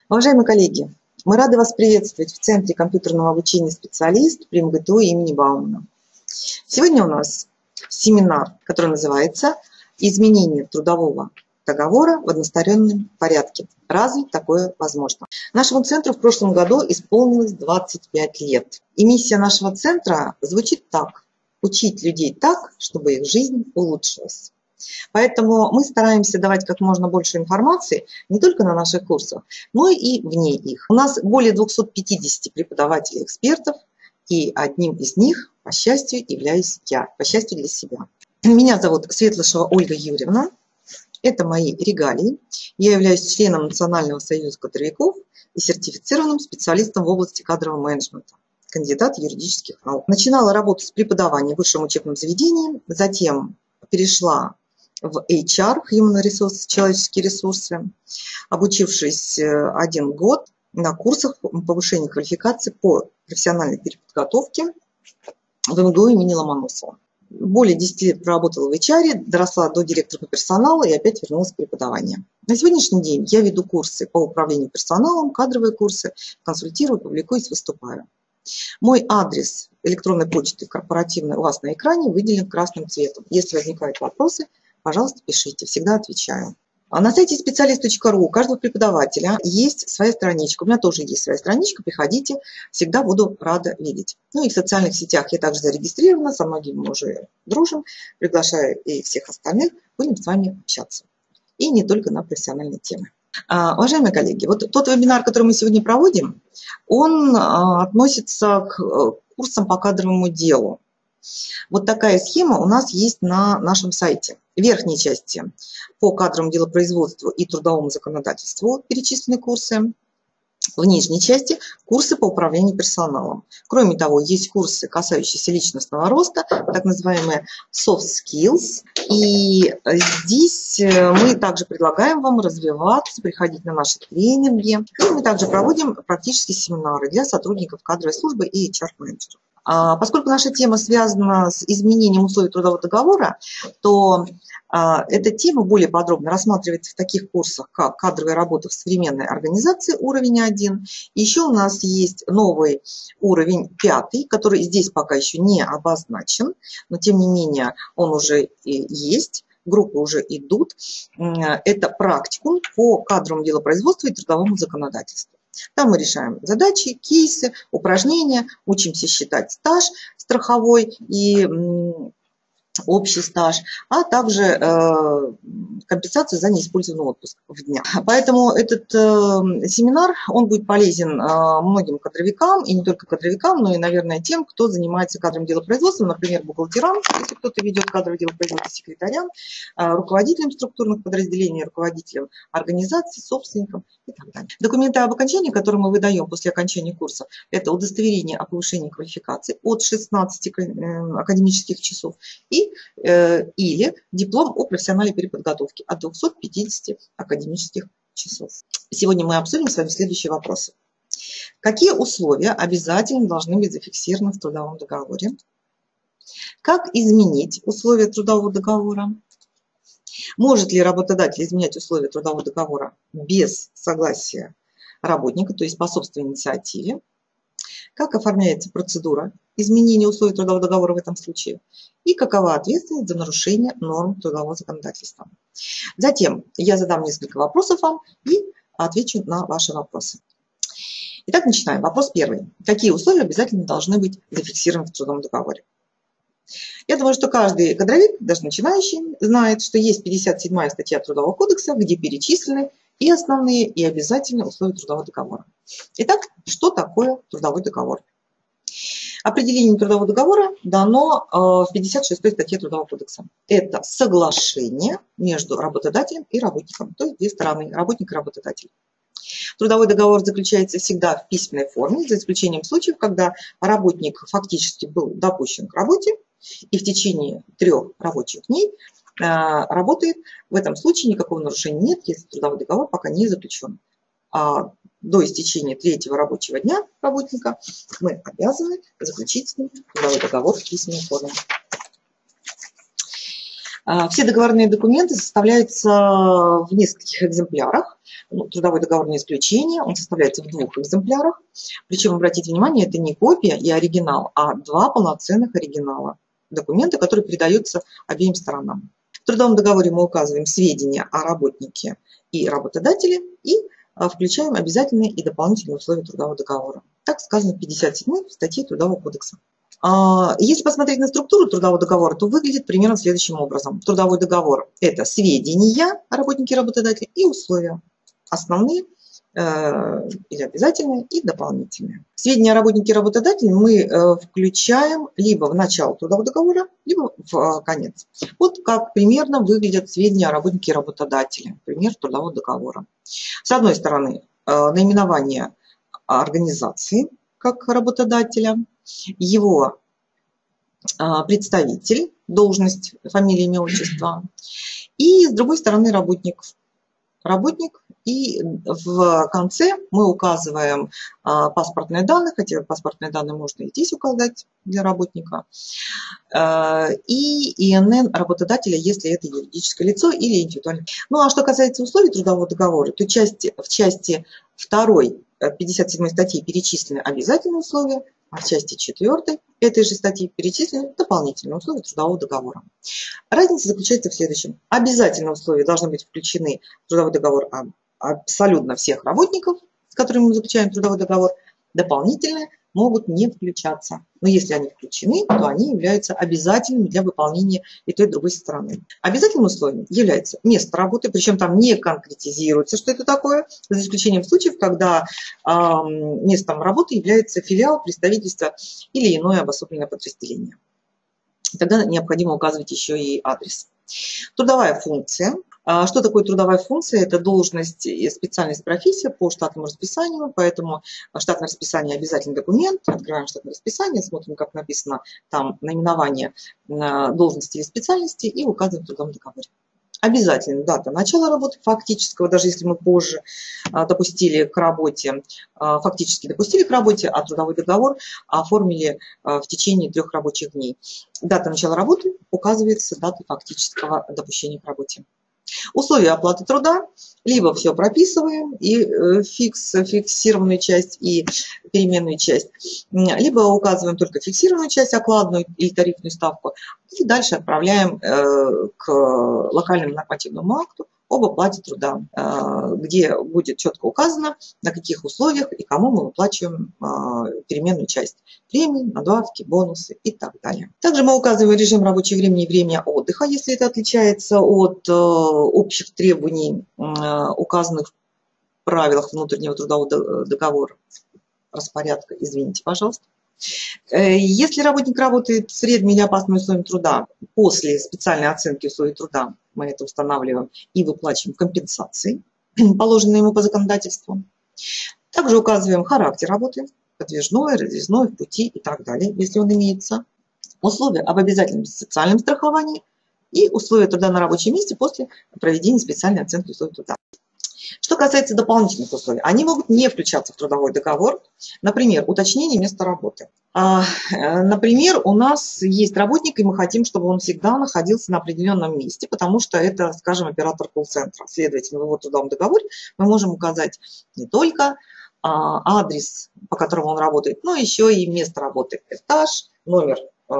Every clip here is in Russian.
Уважаемые коллеги, мы рады вас приветствовать в Центре компьютерного обучения специалист при МГТУ имени Баумана. Сегодня у нас семинар, который называется «Изменение трудового договора в одностороннем порядке. Разве такое возможно?». Нашему центру в прошлом году исполнилось 25 лет. И миссия нашего центра звучит так: учить людей так, чтобы их жизнь улучшилась. Поэтому мы стараемся давать как можно больше информации не только на наших курсах, но и вне их. У нас более 250 преподавателей-экспертов, и одним из них, по счастью, являюсь я, по счастью для себя. Меня зовут Светлышева Ольга Юрьевна. Это мои регалии. Я являюсь членом Национального союза кадровиков и сертифицированным специалистом в области кадрового менеджмента, кандидат юридических наук. Начинала работу с преподавания в высшем учебном заведении, затем перешла в HR, Human Resources, человеческие ресурсы, обучившись 1 год на курсах повышения квалификации по профессиональной переподготовке в МГУ имени Ломоносова. Более 10 лет проработала в HR, доросла до директора по персоналу и опять вернулась к преподаванию. На сегодняшний день я веду курсы по управлению персоналом, кадровые курсы, консультирую, публикуюсь, выступаю. Мой адрес электронной почты корпоративной у вас на экране выделен красным цветом. Если возникают вопросы, пожалуйста, пишите, всегда отвечаю. На сайте специалист.ру у каждого преподавателя есть своя страничка. У меня тоже есть своя страничка, приходите, всегда буду рада видеть. Ну и в социальных сетях я также зарегистрирована, со многими мы уже дружим, приглашаю и всех остальных, будем с вами общаться. И не только на профессиональные темы. Уважаемые коллеги, вот тот вебинар, который мы сегодня проводим, он относится к курсам по кадровому делу. Вот такая схема у нас есть на нашем сайте. В верхней части по кадровому делопроизводству и трудовому законодательству перечислены курсы. В нижней части курсы по управлению персоналом. Кроме того, есть курсы, касающиеся личностного роста, так называемые soft skills. И здесь мы также предлагаем вам развиваться, приходить на наши тренинги. И мы также проводим практические семинары для сотрудников кадровой службы и HR-менеджеров. Поскольку наша тема связана с изменением условий трудового договора, то эта тема более подробно рассматривается в таких курсах, как кадровая работа в современной организации, уровень 1. Еще у нас есть новый уровень 5, который здесь пока еще не обозначен, но тем не менее он уже есть. Группы уже идут. Это практикум по кадровому делопроизводству и трудовому законодательству. Там мы решаем задачи, кейсы, упражнения, учимся считать стаж страховой и общий стаж, а также компенсацию за неиспользованный отпуск в днях. Поэтому этот семинар, он будет полезен многим кадровикам, и не только кадровикам, но и, наверное, тем, кто занимается кадровым делопроизводством, например, бухгалтерам, если кто-то ведет кадровое делопроизводство, секретарям, руководителям структурных подразделений, руководителям организаций, собственникам и так далее. Документы об окончании, которые мы выдаем после окончания курса, это удостоверение о повышении квалификации от 16 академических часов или диплом о профессиональной переподготовке от 250 академических часов. Сегодня мы обсудим с вами следующие вопросы. Какие условия обязательно должны быть зафиксированы в трудовом договоре? Как изменить условия трудового договора? Может ли работодатель изменять условия трудового договора без согласия работника, то есть по собственной инициативе? Как оформляется процедура изменения условий трудового договора в этом случае? И какова ответственность за нарушение норм трудового законодательства? Затем я задам несколько вопросов вам и отвечу на ваши вопросы. Итак, начинаем. Вопрос первый. Какие условия обязательно должны быть зафиксированы в трудовом договоре? Я думаю, что каждый кадровик, даже начинающий, знает, что есть 57-я статья Трудового кодекса, где перечислены и основные, и обязательные условия трудового договора. Итак, что такое трудовой договор? Определение трудового договора дано в 56-й статье Трудового кодекса. Это соглашение между работодателем и работником, то есть две стороны, работник и работодатель. Трудовой договор заключается всегда в письменной форме, за исключением случаев, когда работник фактически был допущен к работе и в течение 3 рабочих дней работает. В этом случае никакого нарушения нет, если трудовой договор пока не заключен. До истечения 3-го рабочего дня работника мы обязаны заключить с ним трудовой договор в письменной форме. Все договорные документы составляются в нескольких экземплярах. Трудовой договор не исключение, он составляется в 2 экземплярах. Причем, обратите внимание, это не копия и оригинал, а 2 полноценных оригинала документа, которые передаются обеим сторонам. В трудовом договоре мы указываем сведения о работнике и работодателе и включаем обязательные и дополнительные условия трудового договора. Так сказано в 57 статье Трудового кодекса. Если посмотреть на структуру трудового договора, то выглядит примерно следующим образом. Трудовой договор – это сведения о работнике и работодателе и условия. Основные или обязательные и дополнительные. Сведения о работнике и работодателе мы включаем либо в начало трудового договора, либо в конец. Вот как примерно выглядят сведения о работнике и работодателе. Пример трудового договора. С одной стороны, наименование организации как работодателя, его представитель, должность, фамилия, имя, отчество. И с другой стороны работник. И в конце мы указываем паспортные данные, хотя паспортные данные можно и здесь указать для работника, и ИНН работодателя, если это юридическое лицо или индивидуальное. Ну а что касается условий трудового договора, то в части 2 57 статьи перечислены обязательные условия, а в части 4 этой же статьи перечислены дополнительные условия трудового договора. Разница заключается в следующем. Обязательные условия должны быть включены в трудовой договор абсолютно всех работников, с которыми мы заключаем трудовой договор. Дополнительные могут не включаться. Но если они включены, то они являются обязательными для выполнения и той, и другой стороны. Обязательным условием является место работы, причем там не конкретизируется, что это такое, за исключением случаев, когда местом работы является филиал, представительство или иное обособленное подразделение. Тогда необходимо указывать еще и адрес. Трудовая функция. Что такое трудовая функция? Это должность и специальность, профессия по штатному расписанию, поэтому штатное расписание обязательный документ. Открываем штатное расписание, смотрим, как написано там наименование должности или специальности и указываем в трудовом договоре. Обязательно дата начала работы фактического, даже если мы позже допустили к работе, фактически допустили к работе, а трудовой договор оформили в течение 3 рабочих дней. Дата начала работы указывается датой фактического допущения к работе. Условия оплаты труда, либо все прописываем, и фиксированную часть, и переменную часть, либо указываем только фиксированную часть, окладную или тарифную ставку, и дальше отправляем к локальному нормативному акту об оплате труда, где будет четко указано, на каких условиях и кому мы выплачиваем переменную часть. Премии, надбавки, бонусы и так далее. Также мы указываем режим рабочего времени и время отдыха, если это отличается от общих требований, указанных в правилах внутреннего трудового договора. Распорядка, извините, пожалуйста. Если работник работает с вредными или опасными условиями труда, после специальной оценки условий труда мы это устанавливаем и выплачиваем компенсации, положенные ему по законодательству. Также указываем характер работы, подвижной, разъездной, в пути и так далее, если он имеется. Условия об обязательном социальном страховании и условия труда на рабочем месте после проведения специальной оценки условий труда. Что касается дополнительных условий, они могут не включаться в трудовой договор. Например, уточнение места работы. Например, у нас есть работник, и мы хотим, чтобы он всегда находился на определенном месте, потому что это, скажем, оператор колл-центра. Следовательно, в его трудовом договоре мы можем указать не только адрес, по которому он работает, но еще и место работы, этаж, номер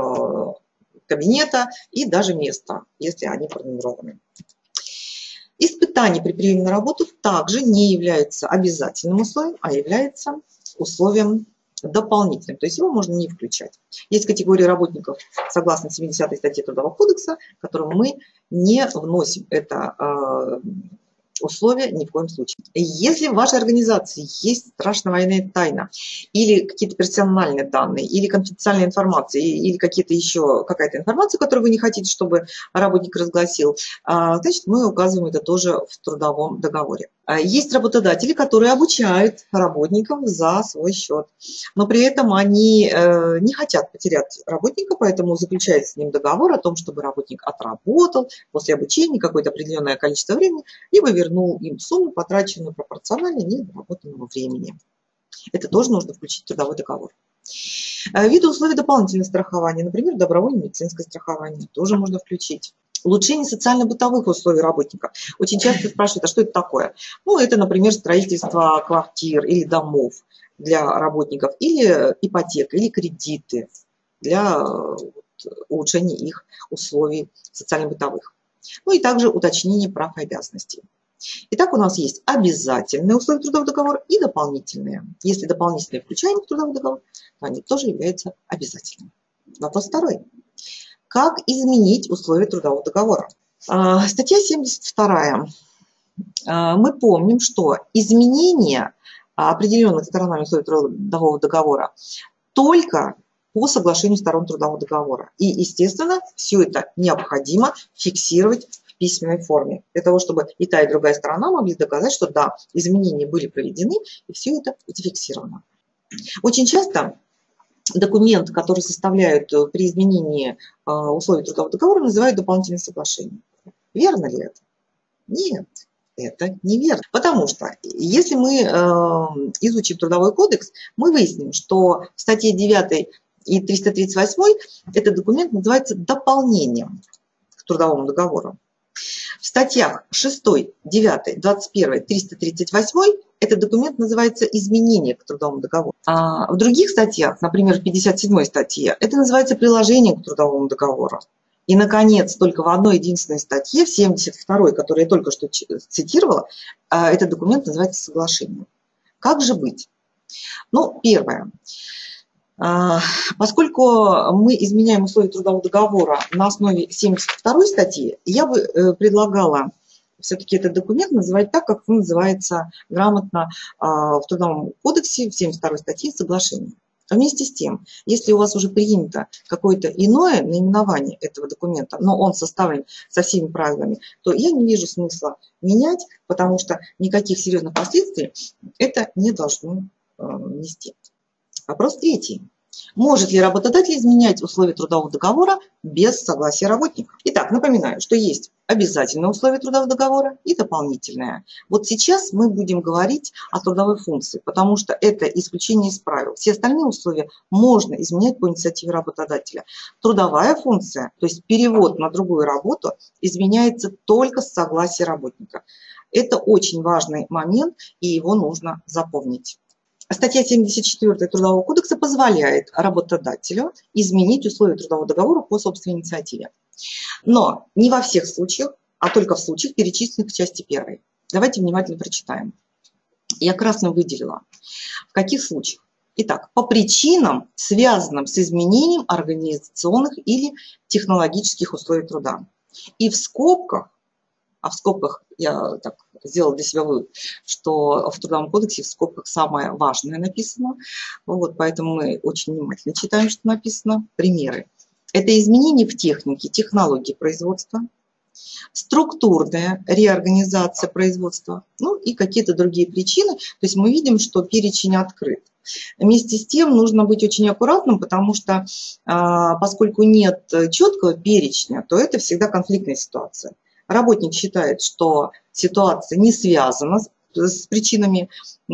кабинета и даже место, если они пронумерованы. Испытание при приеме на работу также не является обязательным условием, а является условием дополнительным. То есть его можно не включать. Есть категории работников, согласно 70 статье Трудового кодекса, которым мы не вносим это условия ни в коем случае. Если в вашей организации есть страшная военная тайна, или какие-то персональные данные, или конфиденциальная информация, или какая-то информация, которую вы не хотите, чтобы работник разгласил, значит, мы указываем это тоже в трудовом договоре. Есть работодатели, которые обучают работников за свой счет, но при этом они не хотят потерять работника, поэтому заключают с ним договор о том, чтобы работник отработал после обучения какое-то определенное количество времени, либо вернул им сумму, потраченную пропорционально недоработанному времени. Это тоже нужно включить в трудовой договор. Виды условий дополнительного страхования, например, добровольное медицинское страхование, тоже можно включить. Улучшение социально-бытовых условий работника. Очень часто спрашивают, а что это такое? Ну, это, например, строительство квартир или домов для работников, или ипотека, или кредиты для улучшения их условий социально-бытовых. Ну и также уточнение прав и обязанностей. Итак, у нас есть обязательные условия трудового договора и дополнительные. Если дополнительные включаем в трудовой договор, то они тоже являются обязательными. Вопрос второй. Как изменить условия трудового договора? Статья 72. Мы помним, что изменение определенных сторонами условий трудового договора только по соглашению сторон трудового договора. И, естественно, все это необходимо фиксировать в письменной форме, для того, чтобы и та, и другая сторона могли доказать, что да, изменения были проведены, и все это зафиксировано. Очень часто документ, который составляют при изменении условий трудового договора, называют дополнительным соглашением. Верно ли это? Нет, это неверно. Потому что если мы изучим Трудовой кодекс, мы выясним, что в статье 9 и 338 этот документ называется дополнением к трудовому договору. В статьях 6, 9, 21, 338 этот документ называется изменение к трудовому договору. А в других статьях, например, в 57 статье, это называется приложение к трудовому договору. И, наконец, только в одной единственной статье, в 72, которую я только что цитировала, этот документ называется соглашением. Как же быть? Ну, первое. Поскольку мы изменяем условия трудового договора на основе 72 статьи, я бы предлагала все-таки этот документ называть так, как он называется грамотно в Трудовом кодексе в 72 статье соглашение. Вместе с тем, если у вас уже принято какое-то иное наименование этого документа, но он составлен со всеми правилами, то я не вижу смысла менять, потому что никаких серьезных последствий это не должно нести. Вопрос третий. Может ли работодатель изменять условия трудового договора без согласия работника? Итак, напоминаю, что есть обязательные условия трудового договора и дополнительные. Вот сейчас мы будем говорить о трудовой функции, потому что это исключение из правил. Все остальные условия можно изменять по инициативе работодателя. Трудовая функция, то есть перевод на другую работу, изменяется только с согласия работника. Это очень важный момент, и его нужно запомнить. Статья 74 Трудового кодекса позволяет работодателю изменить условия трудового договора по собственной инициативе. Но не во всех случаях, а только в случаях, перечисленных в части 1. Давайте внимательно прочитаем. Я красным выделила. В каких случаях? Итак, по причинам, связанным с изменением организационных или технологических условий труда. И в скобках, а в скобках я так сделала для себя вывод, что в Трудовом кодексе в скобках самое важное написано. Вот, поэтому мы очень внимательно читаем, что написано. Примеры. Это изменения в технике, технологии производства, структурная реорганизация производства, ну и какие-то другие причины. То есть мы видим, что перечень открыт. Вместе с тем нужно быть очень аккуратным, потому что поскольку нет четкого перечня, то это всегда конфликтная ситуация. Работник считает, что ситуация не связана с причинами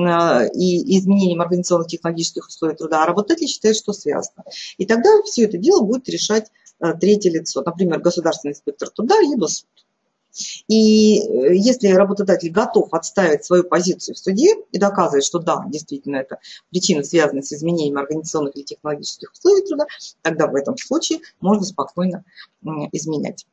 и изменением организационных технологических условий труда, а работодатель считает, что связано. И тогда все это дело будет решать третье лицо, например, государственный инспектор труда, либо суд. И если работодатель готов отстаивать свою позицию в суде и доказывать, что да, действительно, это причина связана с изменением организационных или технологических условий труда, тогда в этом случае можно спокойно изменять.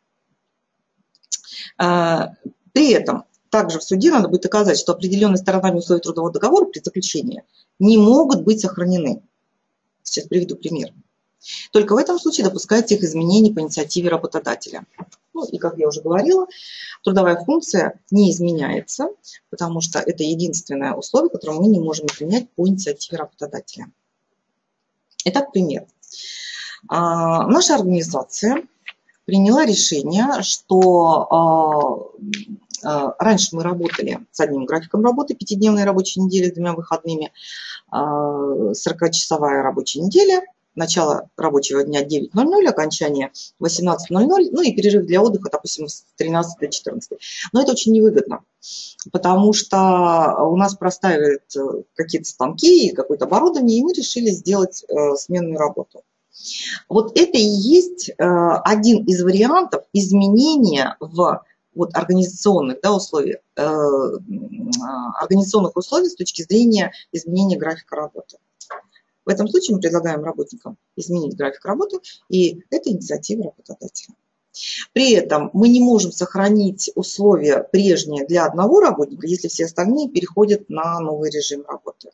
При этом также в суде надо будет доказать, что определенные сторонами условий трудового договора при заключении не могут быть сохранены. Сейчас приведу пример. Только в этом случае допускается их изменение по инициативе работодателя. Ну и, как я уже говорила, трудовая функция не изменяется, потому что это единственное условие, которое мы не можем изменять по инициативе работодателя. Итак, пример. Наша организация приняла решение, что раньше мы работали с одним графиком работы, 5-дневная рабочая неделя с 2 выходными, 40-часовая рабочая неделя, начало рабочего дня 9:00, окончание 18:00, ну и перерыв для отдыха, допустим, с 13 до 14. Но это очень невыгодно, потому что у нас простаивают какие-то станки и какое-то оборудование, и мы решили сделать сменную работу. Вот это и есть один из вариантов изменения в организационных условиях, организационных условий с точки зрения изменения графика работы. В этом случае мы предлагаем работникам изменить график работы, и это инициатива работодателя. При этом мы не можем сохранить условия прежние для одного работника, если все остальные переходят на новый режим работы.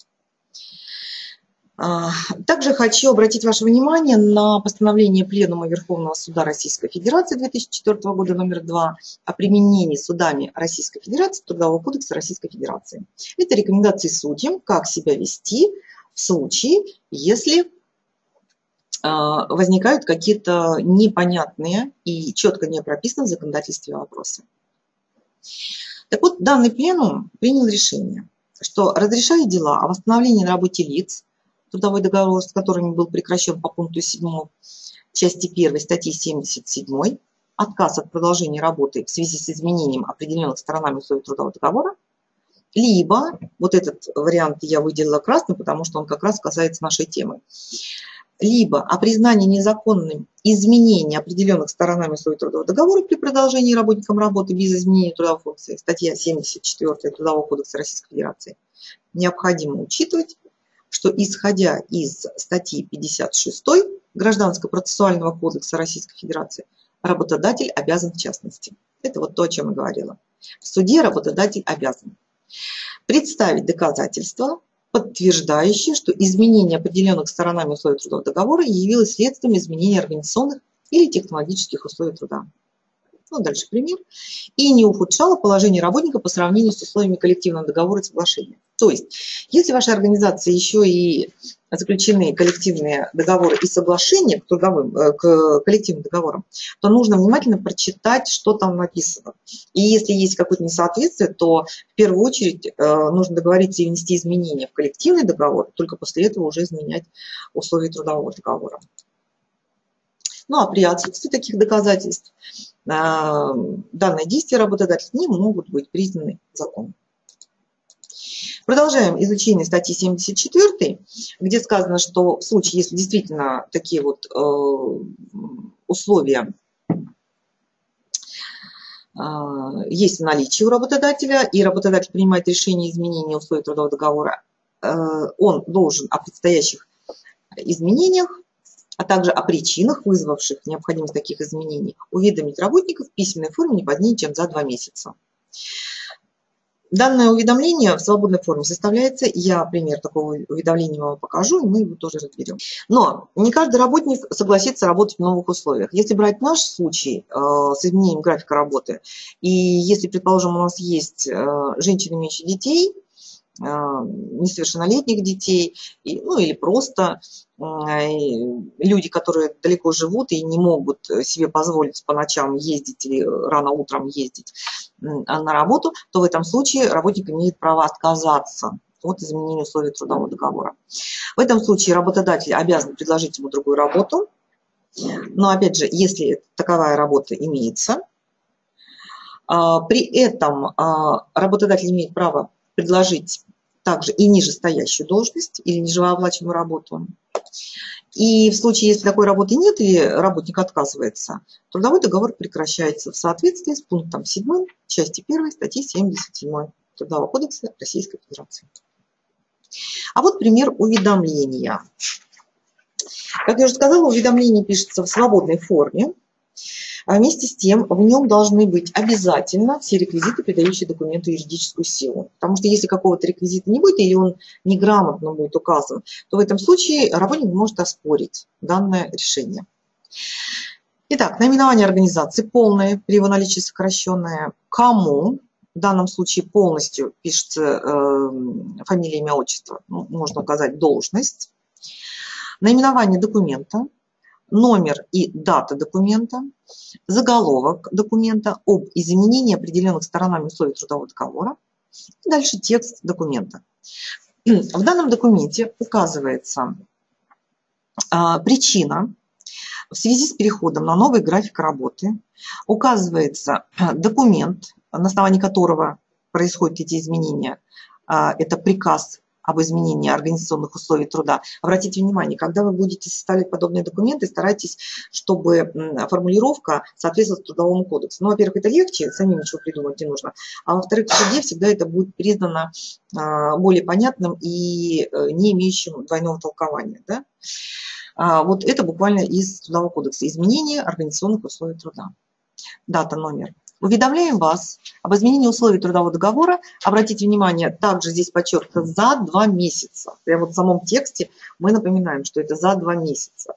Также хочу обратить ваше внимание на постановление Пленума Верховного Суда Российской Федерации 2004 года номер 2 о применении судами Российской Федерации Трудового кодекса Российской Федерации. Это рекомендации судьям, как себя вести в случае, если возникают какие-то непонятные и четко не прописанные в законодательстве вопросы. Так вот, данный пленум принял решение, что разрешая дела о восстановлении на работе лиц, трудовой договор с которыми был прекращен по пункту 7 части 1 статьи 77, отказ от продолжения работы в связи с изменением определенных сторонами условий трудового договора, либо, вот этот вариант я выделила красным, потому что он как раз касается нашей темы, либо о признании незаконным изменения определенных сторонами условий трудового договора при продолжении работником работы без изменения трудовой функции, статья 74 Трудового кодекса Российской Федерации, необходимо учитывать, что исходя из статьи 56 Гражданского процессуального кодекса Российской Федерации, работодатель обязан в частности. Это вот то, о чем я говорила. В суде работодатель обязан представить доказательства, подтверждающие, что изменение определенных сторонами условий трудового договора явилось следствием изменения организационных или технологических условий труда. Ну, дальше пример. И не ухудшало положение работника по сравнению с условиями коллективного договора и соглашения. То есть, если в вашей организации еще и заключены коллективные договоры и соглашения к коллективным договорам, то нужно внимательно прочитать, что там написано. И если есть какое-то несоответствие, то в первую очередь нужно договориться и внести изменения в коллективный договор, только после этого уже изменять условия трудового договора. Ну а при отсутствии таких доказательств данные действия работодателя не могут быть признаны законом. Продолжаем изучение статьи 74, где сказано, что в случае, если действительно такие вот условия есть в наличии у работодателя, и работодатель принимает решение изменения условий трудового договора, он должен о предстоящих изменениях, а также о причинах, вызвавших необходимость таких изменений, уведомить работников в письменной форме не позднее, чем за 2 месяца. Данное уведомление в свободной форме составляется, я пример такого уведомления вам покажу, и мы его тоже разберем. Но не каждый работник согласится работать в новых условиях. Если брать наш случай с изменением графика работы, и если, предположим, у нас есть женщины, имеющие детей, несовершеннолетних детей, ну или просто люди, которые далеко живут и не могут себе позволить по ночам ездить или рано утром ездить на работу, то в этом случае работник имеет право отказаться от изменения условий трудового договора. В этом случае работодатель обязан предложить ему другую работу, но опять же, если таковая работа имеется, при этом работодатель имеет право предложить также и нижестоящую должность или нижеоплачиваемую работу. И в случае, если такой работы нет или работник отказывается, трудовой договор прекращается в соответствии с пунктом 7 части 1 статьи 77 Трудового кодекса Российской Федерации. А вот пример уведомления. Как я уже сказала, уведомление пишется в свободной форме. А вместе с тем в нем должны быть обязательно все реквизиты, придающие документу юридическую силу. Потому что если какого-то реквизита не будет или он неграмотно будет указан, то в этом случае работник может оспорить данное решение. Итак, наименование организации полное, при его наличии сокращенное. Кому? В данном случае полностью пишется фамилия, имя, отчество. Ну, можно указать должность. Наименование документа. Номер и дата документа, заголовок документа об изменении определенных сторонами условий трудового договора, и дальше текст документа. В данном документе указывается причина в связи с переходом на новый график работы, указывается документ, на основании которого происходят эти изменения, это приказ об изменении организационных условий труда. Обратите внимание, когда вы будете составлять подобные документы, старайтесь, чтобы формулировка соответствовала Трудовому кодексу. Ну, во-первых, это легче, самим ничего придумать не нужно. А во-вторых, в суде всегда это будет признано более понятным и не имеющим двойного толкования. Да? Вот это буквально из Трудового кодекса. Изменение организационных условий труда. Дата, номер. Уведомляем вас об изменении условий трудового договора. Обратите внимание, также здесь подчеркнуто за 2 месяца. Прямо вот в самом тексте мы напоминаем, что это за 2 месяца.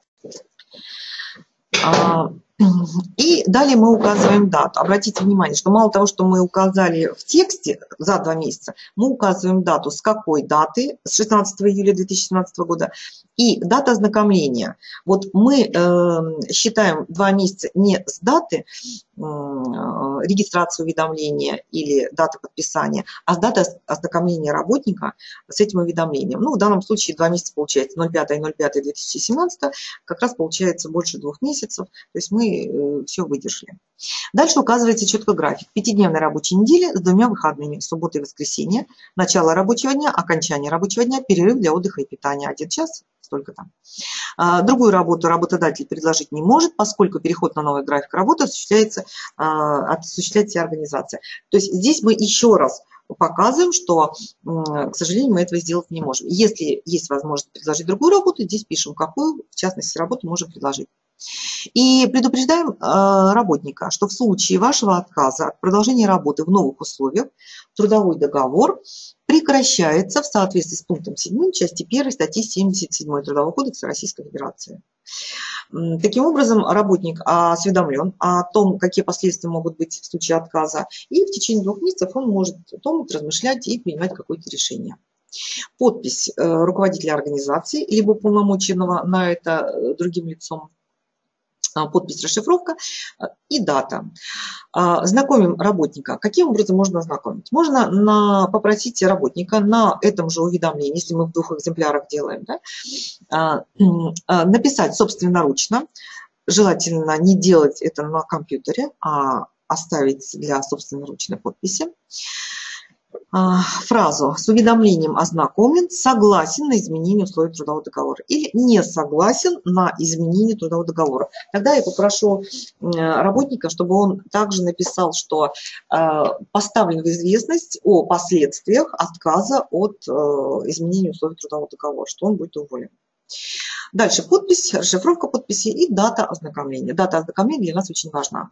И далее мы указываем дату. Обратите внимание, что мало того, что мы указали в тексте за 2 месяца, мы указываем дату, с какой даты, с 16 июля 2017 года, и дата ознакомления. Вот мы считаем 2 месяца не с даты регистрации уведомления или даты подписания, а с даты ознакомления работника с этим уведомлением. Ну, в данном случае 2 месяца получается 05.05.2017, как раз получается больше 2 месяцев, то есть мы все выдержали. Дальше указывается четко график. 5-дневной рабочей недели с 2 выходными, суббота и воскресенье, начало рабочего дня, окончание рабочего дня, перерыв для отдыха и питания 1 час, столько там. Другую работу работодатель предложить не может, поскольку переход на новый график работы осуществляет вся организация. То есть здесь мы еще раз показываем, что, к сожалению, мы этого сделать не можем. Если есть возможность предложить другую работу, здесь пишем, какую, в частности, работу можем предложить. И предупреждаем работника, что в случае вашего отказа от продолжения работы в новых условиях трудовой договор прекращается в соответствии с пунктом 7 части 1 статьи 77 Трудового кодекса Российской Федерации. Таким образом, работник осведомлен о том, какие последствия могут быть в случае отказа, и в течение 2 месяцев он может думать, размышлять и принимать какое-то решение. Подпись руководителя организации, либо уполномоченного на это другим лицом, подпись, расшифровка и дата. Знакомим работника. Каким образом можно ознакомить? Можно попросить работника на этом же уведомлении, если мы в 2 экземплярах делаем, да, написать собственноручно. Желательно не делать это на компьютере, а оставить для собственноручной подписи. Фразу с уведомлением ознакомлен, согласен на изменение условий трудового договора или не согласен на изменение трудового договора. Тогда я попрошу работника, чтобы он также написал, что поставлен в известность о последствиях отказа от изменения условий трудового договора, что он будет уволен. Дальше подпись, расшифровка подписи и дата ознакомления. Дата ознакомления для нас очень важна.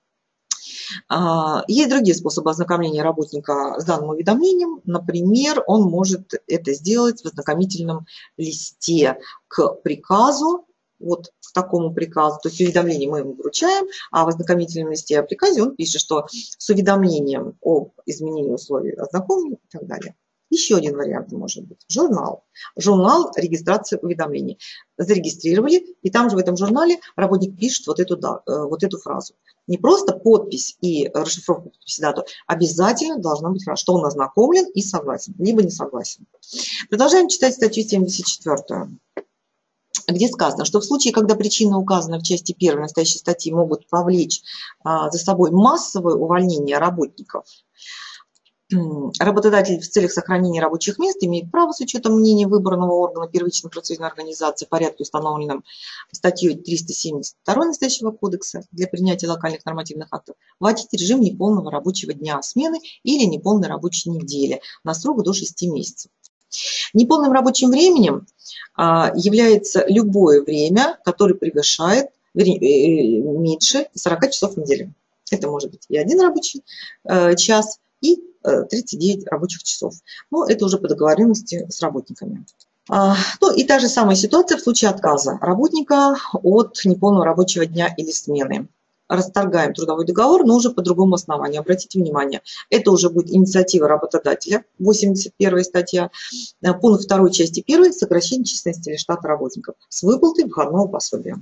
Есть другие способы ознакомления работника с данным уведомлением. Например, он может это сделать в ознакомительном листе к приказу, вот к такому приказу. То есть уведомление мы ему вручаем, а в ознакомительном листе о приказе он пишет, что с уведомлением об изменении условий ознакомлен и так далее. Еще один вариант может быть. Журнал. Журнал регистрации уведомлений. Зарегистрировали, и там же в этом журнале работник пишет вот эту фразу. Не просто подпись и расшифровка подписи, дату. Обязательно должна быть фраза, что он ознакомлен и согласен, либо не согласен. Продолжаем читать статью 74, где сказано, что в случае, когда причины, указанные в части 1 настоящей статьи, могут повлечь за собой массовое увольнение работников, работодатель в целях сохранения рабочих мест имеет право с учетом мнения выбранного органа первичной профсоюзной организации в порядке, установленном статьей 372 настоящего кодекса для принятия локальных нормативных актов, вводить режим неполного рабочего дня смены или неполной рабочей недели на срок до 6 месяцев. Неполным рабочим временем является любое время, которое превышает меньше 40 часов в неделю. Это может быть и 1 рабочий час, и 39 рабочих часов. Но это уже по договоренности с работниками. Ну и та же самая ситуация в случае отказа работника от неполного рабочего дня или смены. Расторгаем трудовой договор, но уже по другому основанию. Обратите внимание, это уже будет инициатива работодателя, 81 статья, пункт 2 части 1, сокращение численности или штата работников с выплатой выходного пособия.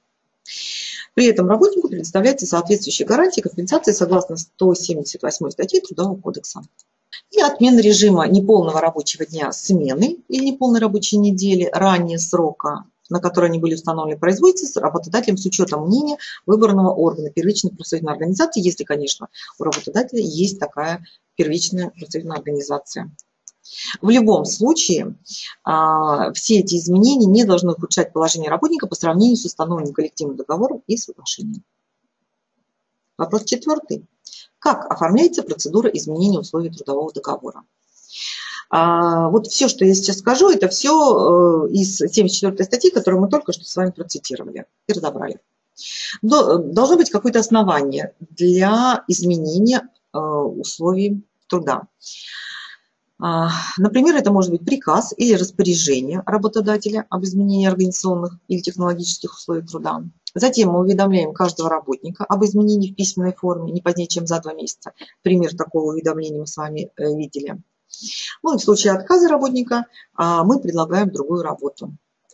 При этом работнику предоставляется соответствующая гарантия компенсации согласно 178 статьи Трудового кодекса. И отмена режима неполного рабочего дня смены или неполной рабочей недели ранее срока, на который они были установлены, производится с работодателем с учетом мнения выбранного органа первичной профсоюзной организации, если, конечно, у работодателя есть такая первичная профсоюзная организация. В любом случае, все эти изменения не должны ухудшать положение работника по сравнению с установленным коллективным договором и соглашением. Вопрос 4. Как оформляется процедура изменения условий трудового договора? Вот все, что я сейчас скажу, это все из 74 статьи, которую мы только что с вами процитировали и разобрали. Должно быть какое-то основание для изменения условий труда. Например, это может быть приказ или распоряжение работодателя об изменении организационных или технологических условий труда. Затем мы уведомляем каждого работника об изменении в письменной форме не позднее, чем за 2 месяца. Пример такого уведомления мы с вами видели. Ну и в случае отказа работника мы предлагаем другую работу.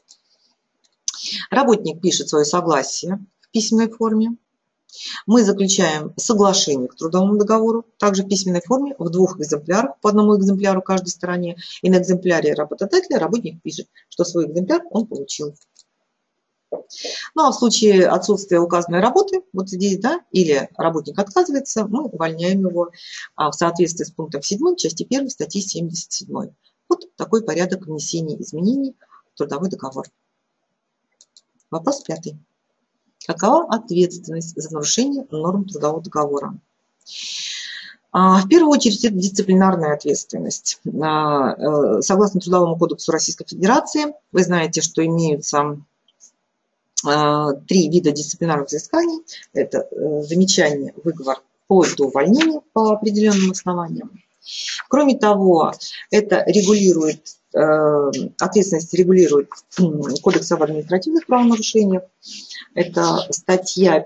Работник пишет свое согласие в письменной форме. Мы заключаем соглашение к трудовому договору, также в письменной форме, в 2 экземплярах, по 1 экземпляру каждой стороне. И на экземпляре работодателя работник пишет, что свой экземпляр он получил. Ну а в случае отсутствия указанной работы, вот здесь, да, или работник отказывается, мы увольняем его в соответствии с пунктом 7 части 1 статьи 77. Вот такой порядок внесения изменений в трудовой договор. Вопрос 5. Какова ответственность за нарушение норм трудового договора? В первую очередь, это дисциплинарная ответственность. Согласно Трудовому кодексу Российской Федерации, вы знаете, что имеются 3 вида дисциплинарных взысканий. Это замечание, выговор, вплоть до увольнения по определенным основаниям. Кроме того, это регулирует, ответственность регулирует Кодекс об административных правонарушениях. Это статья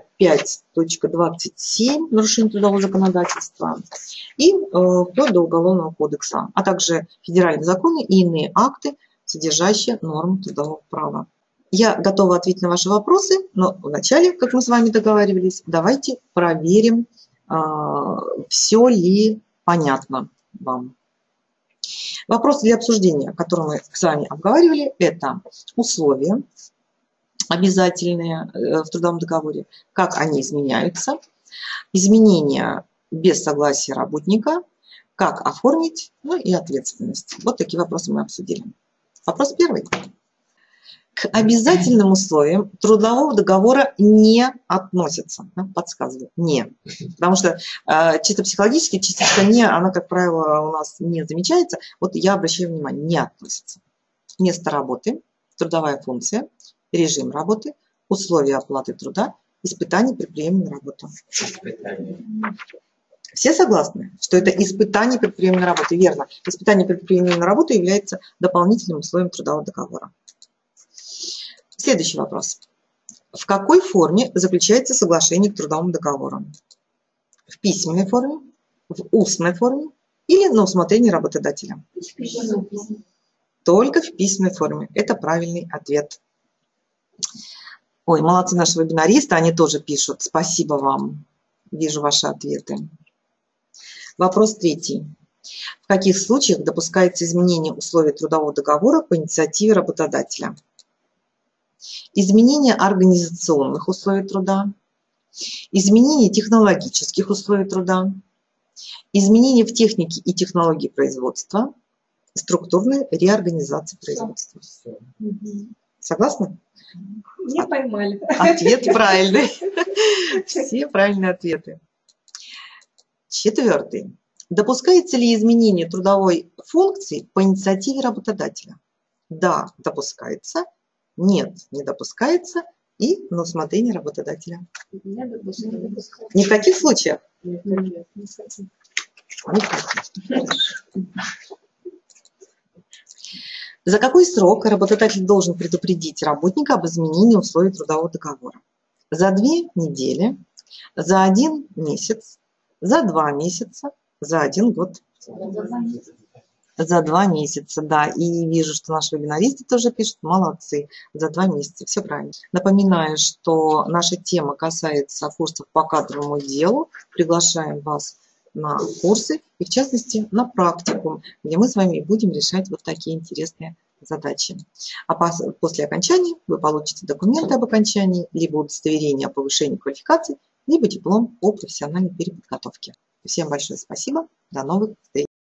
5.27 нарушение трудового законодательства и вплоть до Уголовного кодекса, а также федеральные законы и иные акты, содержащие нормы трудового права. Я готова ответить на ваши вопросы, но вначале, как мы с вами договаривались, давайте проверим, все ли понятно вам. Вопрос для обсуждения, который мы с вами обговаривали, это условия обязательные в трудовом договоре, как они изменяются, изменения без согласия работника, как оформить, ну и ответственность. Вот такие вопросы мы обсудили. Вопрос 1. К обязательным условиям трудового договора не относятся. Подсказываю, не. Потому что чисто психологически частичка «не», она, как правило, у нас не замечается. Вот я обращаю внимание, не относится. Место работы, трудовая функция, режим работы, условия оплаты труда, испытания при приеме на работу. Все согласны, что это испытание при приеме на работу? Верно. Испытание при приеме на работу является дополнительным условием трудового договора. Следующий вопрос. В какой форме заключается соглашение к трудовому договору? В письменной форме, в устной форме или на усмотрение работодателя? Только в письменной форме. Это правильный ответ. Ой, молодцы наши вебинаристы, они тоже пишут. Спасибо вам. Вижу ваши ответы. Вопрос 3. В каких случаях допускается изменение условий трудового договора по инициативе работодателя? Изменение организационных условий труда, изменение технологических условий труда, изменение в технике и технологии производства, структурная реорганизация производства. Согласны? Не поймали. Ответ правильный. Все правильные ответы. 4. Допускается ли изменение трудовой функции по инициативе работодателя? Да, допускается. Нет, не допускается. И на усмотрение работодателя. Не в таких случаях? Нет. За какой срок работодатель должен предупредить работника об изменении условий трудового договора? За 2 недели, за 1 месяц, за 2 месяца, за 1 год. За 2 месяца, да. И вижу, что наши вебинаристы тоже пишут. Молодцы. За 2 месяца. Все правильно. Напоминаю, что наша тема касается курсов по кадровому делу. Приглашаем вас на курсы и, в частности, на практикум, где мы с вами будем решать вот такие интересные задачи. А после окончания вы получите документы об окончании, либо удостоверение о повышении квалификации, либо диплом о профессиональной переподготовке. Всем большое спасибо. До новых встреч.